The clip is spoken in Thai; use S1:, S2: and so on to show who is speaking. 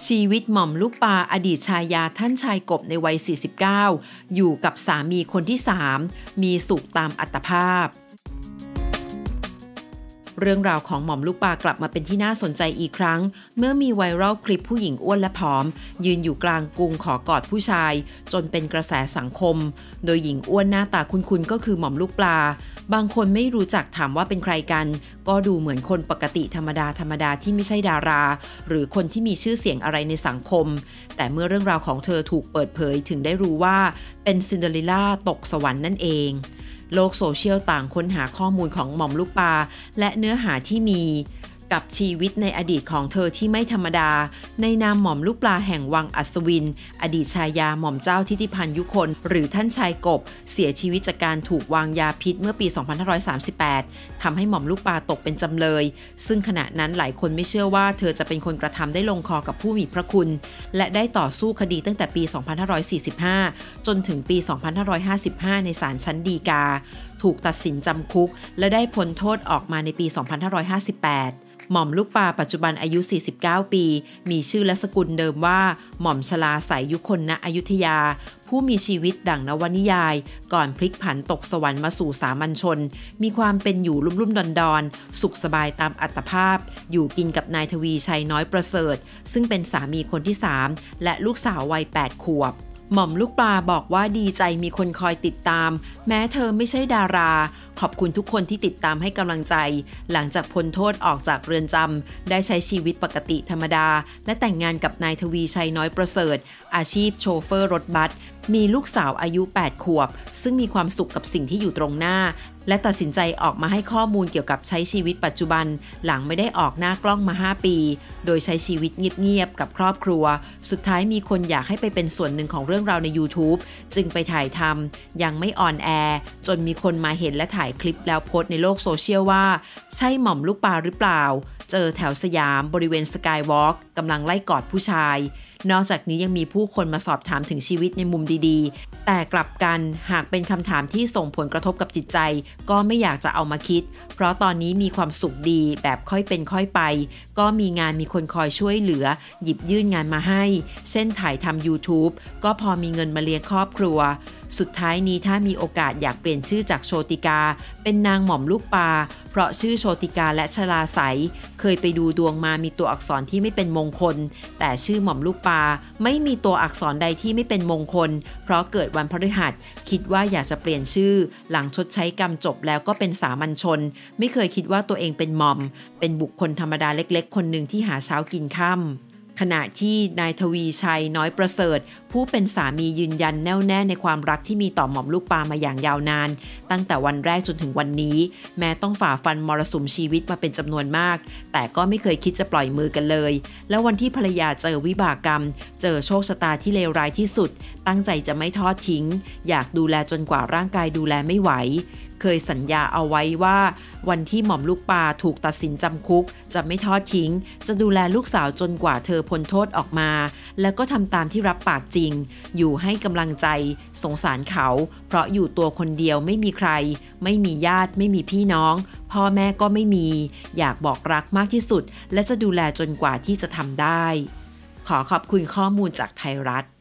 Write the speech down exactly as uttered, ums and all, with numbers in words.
S1: ชีวิตหม่อมลูกปลาอดีตชายาท่านชายกบในวัย สี่สิบเก้า อยู่กับสามีคนที่ สาม มีสุขตามอัตภาพเรื่องราวของหม่อมลูกปลากลับมาเป็นที่น่าสนใจอีกครั้งเมื่อมีไวรัลคลิปผู้หญิงอ้วนและผอมยืนอยู่กลางกรุงขอกอดผู้ชายจนเป็นกระแสสังคมโดยหญิงอ้วนหน้าตาคุ้นๆก็คือหม่อมลูกปลาบางคนไม่รู้จักถามว่าเป็นใครกันก็ดูเหมือนคนปกติธรรมดาธรรมดาที่ไม่ใช่ดาราหรือคนที่มีชื่อเสียงอะไรในสังคมแต่เมื่อเรื่องราวของเธอถูกเปิดเผยถึงได้รู้ว่าเป็นซินเดอเรลล่าตกสวรรค์นั่นเองโลกโซเชียลต่างค้นหาข้อมูลของหม่อมลูกปลาและเนื้อหาที่มีกับชีวิตในอดีตของเธอที่ไม่ธรรมดาในนามหม่อมลูกปลาแห่งวังอัศวินอดีตชายาหม่อมเจ้าทิติพันธ์ยุคนหรือท่านชายกบเสียชีวิตจากการถูกวางยาพิษเมื่อปี สองพันห้าร้อยสามสิบแปด ทำให้หม่อมลูกปลาตกเป็นจำเลยซึ่งขณะนั้นหลายคนไม่เชื่อว่าเธอจะเป็นคนกระทำได้ลงคอกับผู้มีพระคุณและได้ต่อสู้คดีตั้งแต่ปี สองพันห้าร้อยสี่สิบห้า จนถึงปี สองพันห้าร้อยห้าสิบห้า ในศาลชั้นฎีกาถูกตัดสินจำคุกและได้พ้นโทษออกมาในปี สองพันห้าร้อยห้าสิบแปดหม่อมลูกปลาปัจจุบันอายุ สี่สิบเก้า ปีมีชื่อและสกุลเดิมว่าหม่อมชลาสายยุคนณอยุธยาผู้มีชีวิตดั่งนวนิยายก่อนพลิกผันตกสวรรค์มาสู่สามัญชนมีความเป็นอยู่ลุ่มๆดอนๆสุขสบายตามอัตภาพอยู่กินกับนายทวีชัยน้อยประเสริฐซึ่งเป็นสามีคนที่ สามและลูกสาววัย แปด ขวบหม่อมลูกปลาบอกว่าดีใจมีคนคอยติดตามแม้เธอไม่ใช่ดาราขอบคุณทุกคนที่ติดตามให้กำลังใจหลังจากพ้นโทษออกจากเรือนจำได้ใช้ชีวิตปกติธรรมดาและแต่งงานกับนายทวีชัยน้อยประเสริฐอาชีพโชเฟอร์รถบัสมีลูกสาวอายุ แปด ขวบซึ่งมีความสุขกับสิ่งที่อยู่ตรงหน้าและตัดสินใจออกมาให้ข้อมูลเกี่ยวกับใช้ชีวิตปัจจุบันหลังไม่ได้ออกหน้ากล้องมาห้าปีโดยใช้ชีวิตเงียบๆกับครอบครัวสุดท้ายมีคนอยากให้ไปเป็นส่วนหนึ่งของเรื่องราวใน YouTube จึงไปถ่ายทำยังไม่ออนแอร์จนมีคนมาเห็นและถ่ายคลิปแล้วโพสต์ในโลกโซเชียลว่าใช่หม่อมลูกปลาหรือเปล่าเจอแถวสยามบริเวณสกายวอล์กกำลังไล่กอดผู้ชายนอกจากนี้ยังมีผู้คนมาสอบถามถึงชีวิตในมุมดีๆแต่กลับกันหากเป็นคำถามที่ส่งผลกระทบกับจิตใจก็ไม่อยากจะเอามาคิดเพราะตอนนี้มีความสุขดีแบบค่อยเป็นค่อยไปก็มีงานมีคนคอยช่วยเหลือหยิบยื่นงานมาให้เช่นถ่ายทำ YouTube ก็พอมีเงินมาเลี้ยงครอบครัวสุดท้ายนี้ถ้ามีโอกาสอยากเปลี่ยนชื่อจากโชติกาเป็นนางหม่อมลูกปลาเพราะชื่อโชติกาและชลาใสเคยไปดูดวงมามีตัวอักษรที่ไม่เป็นมงคลแต่ชื่อหม่อมลูกปลาไม่มีตัวอักษรใดที่ไม่เป็นมงคลเพราะเกิดวันพฤหัสคิดว่าอยากจะเปลี่ยนชื่อหลังชดใช้กรรมจบแล้วก็เป็นสามัญชนไม่เคยคิดว่าตัวเองเป็นหม่อมเป็นบุคคลธรรมดาเล็กๆคนหนึ่งที่หาเช้ากินค่ำขณะที่นายทวีชัยน้อยประเสริฐผู้เป็นสามียืนยันแน่วแน่ในความรักที่มีต่อหม่อมลูกปลามาอย่างยาวนานตั้งแต่วันแรกจนถึงวันนี้แม้ต้องฝ่าฟันมรสุมชีวิตมาเป็นจำนวนมากแต่ก็ไม่เคยคิดจะปล่อยมือกันเลยแล้ววันที่ภรรยาเจอวิบากกรรมเจอโชคชะตาที่เลวร้ายที่สุดตั้งใจจะไม่ทอดทิ้งอยากดูแลจนกว่าร่างกายดูแลไม่ไหวเคยสัญญาเอาไว้ว่าวันที่หม่อมลูกปลาถูกตัดสินจำคุกจะไม่ทอดทิ้งจะดูแลลูกสาวจนกว่าเธอพ้นโทษออกมาแล้วก็ทำตามที่รับปากจริงอยู่ให้กำลังใจสงสารเขาเพราะอยู่ตัวคนเดียวไม่มีใครไม่มีญาติไม่มีพี่น้องพ่อแม่ก็ไม่มีอยากบอกรักมากที่สุดและจะดูแลจนกว่าที่จะทำได้ขอขอบคุณข้อมูลจากไทยรัฐ